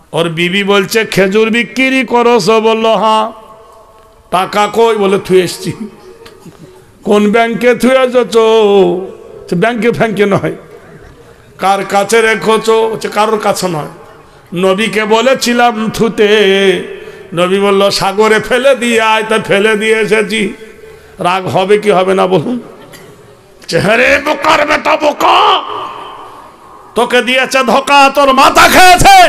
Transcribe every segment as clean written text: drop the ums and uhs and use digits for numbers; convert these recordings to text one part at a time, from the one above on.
ওর বিবি বলছে খেজুর বিক্রি করছো? বললো হ্যাঁ। টাকা কই? বলে থুয়ে এসছি। কোন ব্যাংকে থুয়ে এসেছো? ব্যাংকে ফ্যাংকে নয়। কার কাছে রেখেছো? কারোর কাছে নয়, নবীকে বলেছিলাম থুতে। নবী বলল সাগরে ফেলে দিয়ে আয়, তা ফেলে দিয়ে এসেছি। রাগ হবে কি হবে না বলুন? চেহারে বোকার বেটা বোকা, তোকে দিয়েছে ধোকা, তোর মাথা খেয়েছে,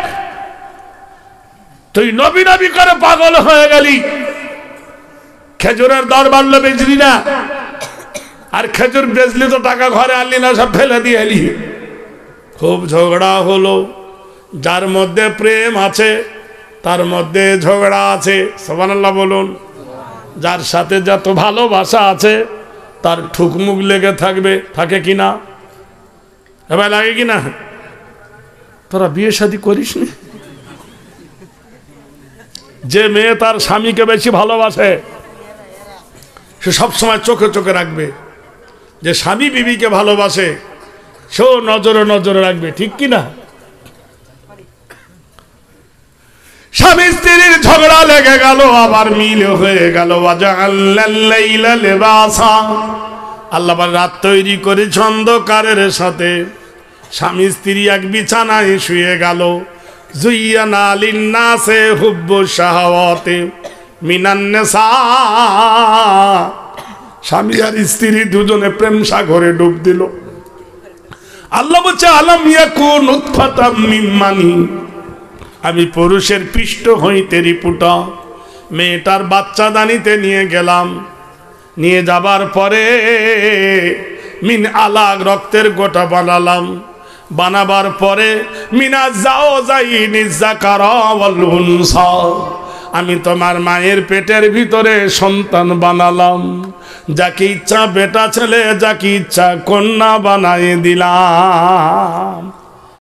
তুই নবী নবী করে পাগল হয়ে গেলি। খেজুরের দর বাড়লো, বেচলি না। আর খেজুর বেচলি তো টাকা ঘরে আনলি না, সব ফেলে দিয়ে এলি। খুব ঝগড়া হলো। যার মধ্যে প্রেম আছে তার মধ্যে ঝগড়া আছে, সুবহানাল্লাহ বলুন। যার সাথে যত ভালোবাসা আছে তার ঠুকমুক লেগে থাকবে, থাকে কিনা? এবার লাগে কিনা? তোরা বিয়ে শাদী করিস নি? যে মেয়ে তার স্বামীকে বেশি ভালোবাসে সে সবসময় চোখে চোখে রাখবে, যে স্বামী বিবিকে ভালোবাসে সেও নজরে নজরে রাখবে, ঠিক কিনা? স্বামী স্ত্রীর ঝগড়া লেগে গেল, আবার মিল হয়ে গেল। আল্লাহ রাত তৈরি করে অন্ধকারের সাথে স্বামী স্ত্রী এক বিছানায় শুয়ে গেল। যুইয়ানা লিন্নাসে হুব্বু শাহাওয়াতে মিনান নিসা। স্বামী আর স্ত্রী দুজনে প্রেম সাগরে ডুব দিল। আল্লাহ বলছে আলাম ইয়াকুন নুতফাতাম মিন মানি, আমি পুরুষের পৃষ্ঠ হইতে রিপুটা মেয়েটার বাচ্চা দানিতে নিয়ে গেলাম। নিয়ে যাবার পরে মিন আলাগ রক্তের গোটা বানালাম। বানাবার পরে মিনা যাও যাই নিজাকারা ওয়াল উনসা, আমি তোমার মায়ের পেটের ভিতরে সন্তান বানালাম। যাকে ইচ্ছা বেটা ছেলে, যাকে ইচ্ছা কন্যা বানাই দিলাম।